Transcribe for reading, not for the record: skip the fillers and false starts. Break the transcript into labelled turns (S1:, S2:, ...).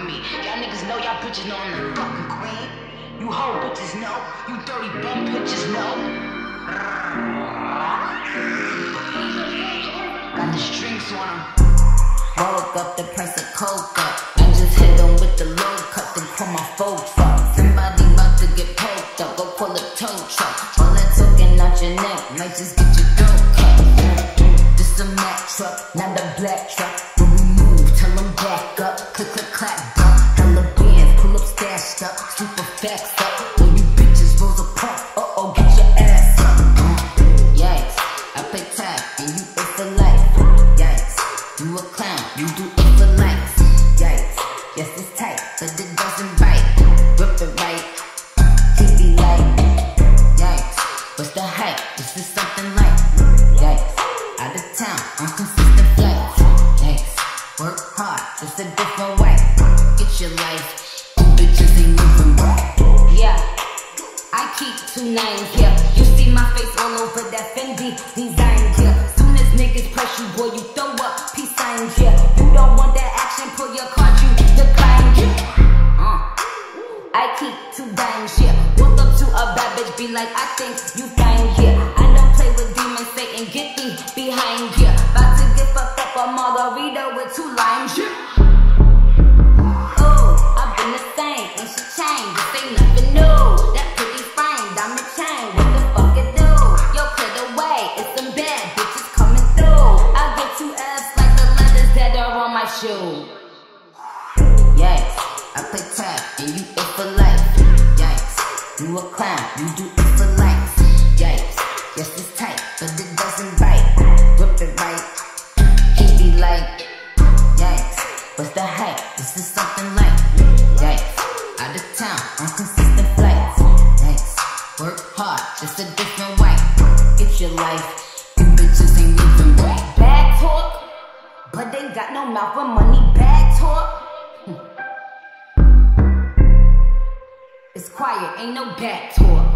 S1: with me. Y'all niggas know y'all bitches know I'm the fucking queen. You hoe bitches know. You dirty bum bitches know. Got the strings on them.
S2: Woke up the price of coke up. I just hit them with the low cut, then call my folks up. Somebody about to get poked up, go pull a tow truck. All that talking out your neck might just get your throat cut. This a Mack truck, not a black truck. When we move, tell them back up. Click, click, clap, dump. Hella bands, pull up, stashed up. Super facts up. All you bitches rolls a pump. Uh-oh, get your ass up. Yikes, I play tag and you it for life. Yikes, you a clown, you do it for likes. Yikes, yes it's tight, but it doesn't bite. Rip it right, TV light. Yikes, what's the hype? This is something like. Yikes, out of town on consistent flights. Yikes, work hard, it's a different way. Get your life, you bitches ain't living right. Yeah, I keep 2 9s here. You see my face all over that Fendi design here. Soon as niggas press you, boy, you throw up peace signs here. You don't want that action, pull your card, you decline here. I keep 2 dimes here. Walk up to a bad bitch, be like, I think you fine here. I don't play with demons, Satan, get thee behind here. About to get fucked up a margarita with 2 limes here. Oh, I've been the same, and she changed. This ain't nothing new. That pretty fine diamond chain, what the fuck it do? Yo, clear the way, it's some bad bitches coming through. I get 2 F's like the letters that are on my shoe. Yikes, I play tag and you it for life. Yikes, you a clown, you do it for likes. Yikes, yes it's tight, but it doesn't bite. Whip it right, TV like. Yikes, what's the hype? This is something like. Yikes, out of town on consistent flights. Yikes, work hard, it's a different way. Get your life, you bitches ain't living right. Bad talk, but they got no mouth for money. Bad talk. It's quiet, ain't no back talk.